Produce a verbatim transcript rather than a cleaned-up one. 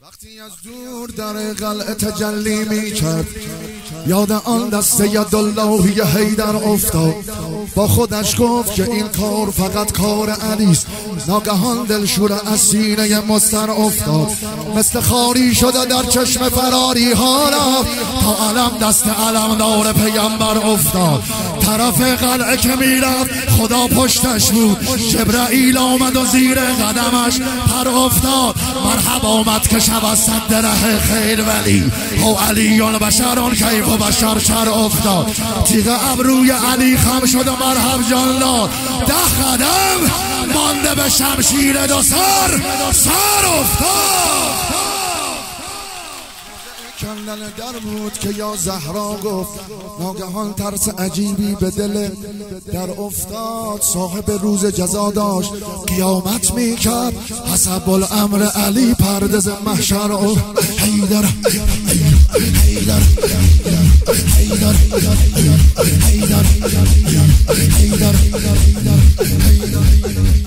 وقتی از دور در قلعه تجلی می کرد، یاد آن دسته یداللهی حیدر افتاد. با خودش گفت که این کار فقط کار علیست. ناگهان دلشور از سینه مضطر افتاد، مثل خاری شده در چشم فراری ها رفت تا علم دست علمدار پیامبر افتاد. طرف قلعه که میرفت خدا پشتش بود، جبرائیل آمد و زیر قدمش پر افتاد. مرحبا آمد که شب از صد ره خیر ولی او علیون بشران کیف و بشر شر افتاد. تیغ ابروی علی خم شد و مرحب جان داد، ده قدم مانده به شمشیر دو سر سر افتاد. کندن در بود که یا زهرا گفت، ناگهان ترس عجیبی به دل در افتاد. صاحب روز جزا داشت قیامت میکرد، حسب الامر علی پردز محشر و حیدر حیدر حیدر حیدر حیدر حیدر